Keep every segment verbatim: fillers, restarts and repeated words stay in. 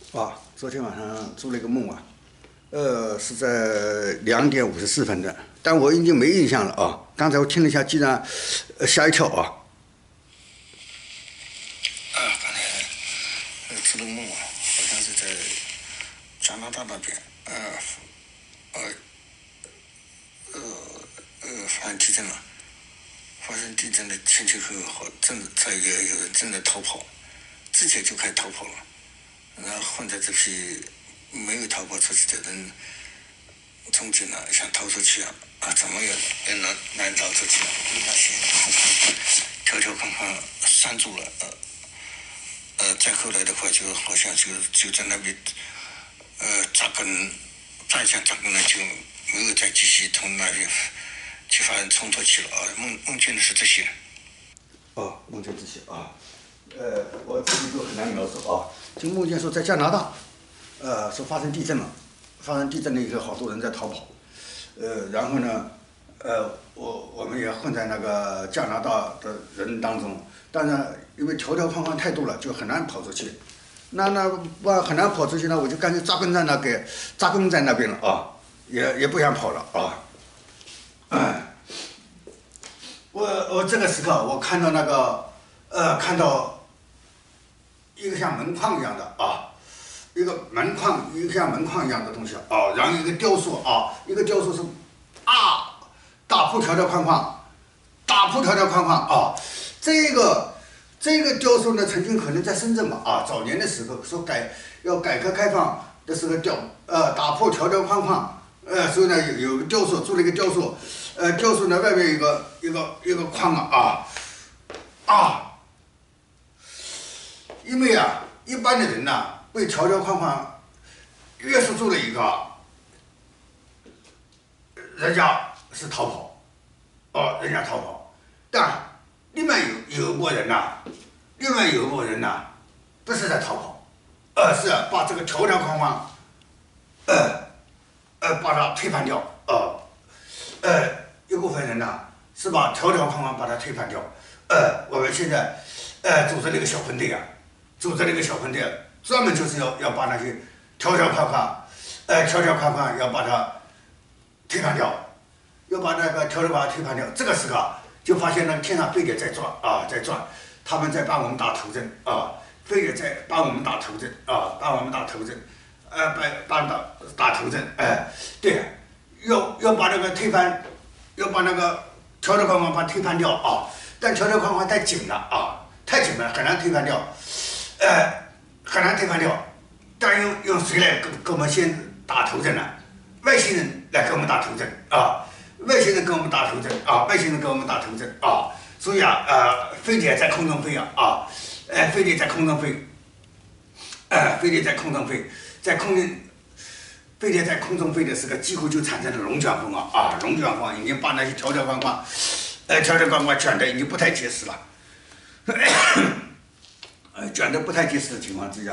啊，昨天晚上做了一个梦啊，呃，是在两点五十四分的，但我已经没印象了啊。刚才我听了一下，竟然呃吓一跳啊。 啊，刚才呃做了个梦啊，好像是在加拿大那边，呃，呃，呃，呃，发生地震了。发生地震的前前后后，正在有有人正在逃跑，之前就开始逃跑了。然后混在这批没有逃跑出去的人中间呢，想逃出去啊，啊，怎么也也难难逃出去啊？被那些框框条条框框拴住了，呃，呃，再后来的话，就好像就就在那边，呃，扎根，反向扎根了，就没有再继续从那边去发生冲突去了啊。梦梦见的是这些。 哦，梦见这些啊，呃，我自己都很难描述啊。就梦见说在加拿大，呃，说发生地震了，发生地震了以后，好多人在逃跑，呃，然后呢，呃，我我们也混在那个加拿大的人当中，当然因为条条框框太多了，就很难跑出去。那那不很难跑出去呢，我就干脆扎根在那给扎根在那边了啊，也也不想跑了啊。哎，我我这个时刻我看到那个呃看到一个像门框一样的啊，一个门框一个像门框一样的东西啊，然后一个雕塑啊，一个雕塑是啊打破条条框框，打破条条框框啊，这个这个雕塑呢曾经可能在深圳嘛啊，早年的时候说改要改革开放的时候雕呃打破条条框框，呃所以呢有有个雕塑做了一个雕塑。呃，雕塑呢外面一个一个一个框啊啊啊，因为啊一般的人呐、啊、被条条框框约束住了一个，人家是逃跑，哦，人家逃跑，但另外有有一拨人呐、啊，另外有一拨人呐、啊，不是在逃跑，而是把这个条条框框，呃呃把它推翻掉，呃呃。一部分人呢是把条条框框把它推翻掉，呃，我们现在呃组织了一个小分队啊，组织了一个小分队，专门就是要要把那些条条框框，呃条条框框要把它推翻掉，要把那个条条框框推翻掉。这个时候啊，就发现那个天上飞碟在转啊，在转，他们在帮我们打头阵啊，飞碟在帮我们打头阵啊，帮我们打头阵，呃，帮帮打打头阵，哎、呃，对，要要把那个推翻。要把那个条条框框把它推翻掉啊，但条条框框太紧了啊，太紧了，很难推翻掉，呃，很难推翻掉。但用用谁来跟跟我们先打头阵呢？外星人来跟我们打头阵啊，外星人跟我们打头阵啊，外星人跟我们打头阵啊。所以啊，呃，飞碟在空中飞啊啊，呃，飞碟在空中飞，呃，飞碟在空中飞，在空中。飞碟在空中飞的时候，几乎就产生了龙卷风啊！啊，龙卷风已经把那些条条框框，呃，条条框框卷的已经不太结实了。呃，卷的不太结实的情况之下，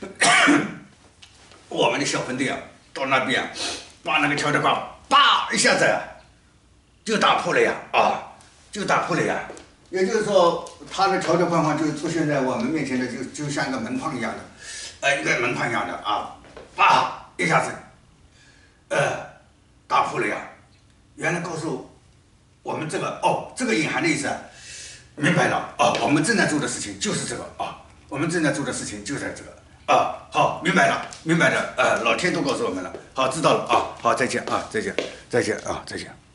我们的小分队啊，到那边把那个条条框叭一下子就打破了呀！啊，就打破了呀！也就是说，它的条条框框就出现在我们面前的，就就像一个门框一样的，呃，一个门框一样的啊，叭一下子。呃，打破了呀！原来告诉我们这个哦，这个隐含的意思，明白了哦。我们正在做的事情就是这个啊，我们正在做的事情就在这个啊。好，明白了，明白了。呃，老天都告诉我们了。好，知道了啊。好，再见啊，再见，再见啊，再见。